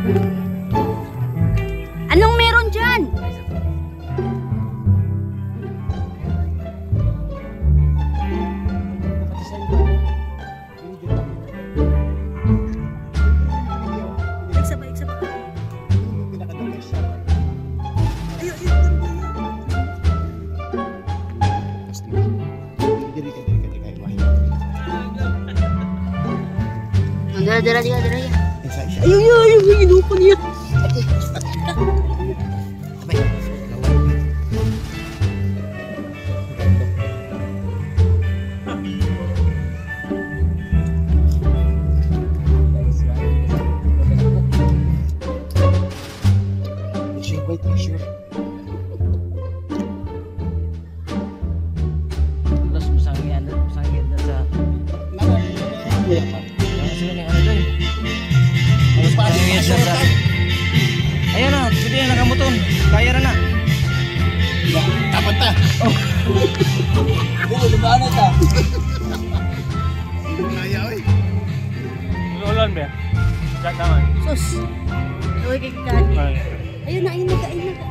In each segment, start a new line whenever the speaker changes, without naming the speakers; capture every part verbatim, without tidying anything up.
Anong meron dyan? Isa ba, isa ba? Ayun, ayun. Dara, dara, dara, dara. Ayun, ayun, ayun, inupan niya.
Terus musangin ada musangin ada sa ayo na, sige na nakamuton. Kaya na na.
Dapat ta.
Oh.
Oo, lumaan ta. Kaya oy.
Ulan ba? Chat naman.
Sus. Uy, kikali. Ayun na, ayun na, ayun na.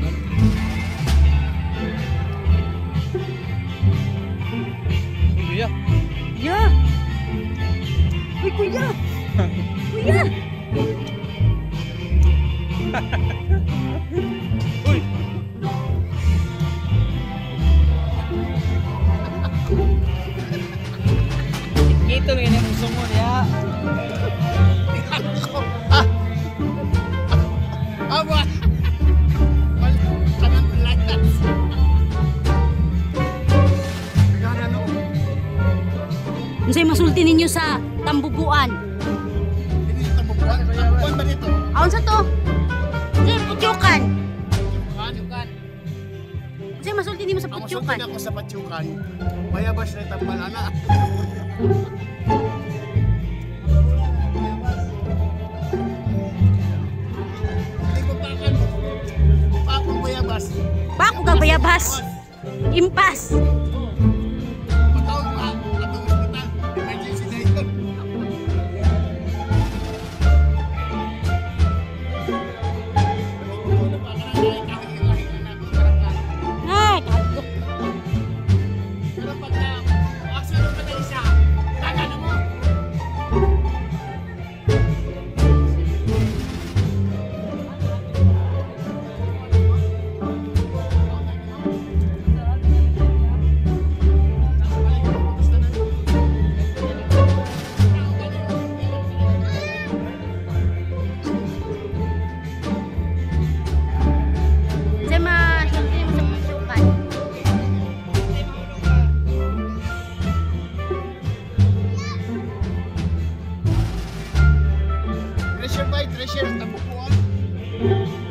Kuya.
Kuya. Uy, kuya. Kuya.
Uy. Ito ini musuh mo ya.
Apa? Jangan belajar. Jangan no.
Unsay masulti ninyo sa tambubuan?
Ini tambubuan. Kuan ba dito?
Aon sa to? Unsay putyukan?
Ano kan?
Unsay masulti ninyo sa
Ang
putyukan?
masulti ako sa patyukan. Bayabas na tambalana. Hindi ko pakan. Pakong bayabas.
Bako ka bayabas. Impas.
Patawag pa. Atong hospital. Emergency na yun.
Ay, kago.
Pero pagka aksyon ka na isa, taga na mo.
Unsay masulti ninyo sa putyukan?
Treasure by treasure, tabukuan.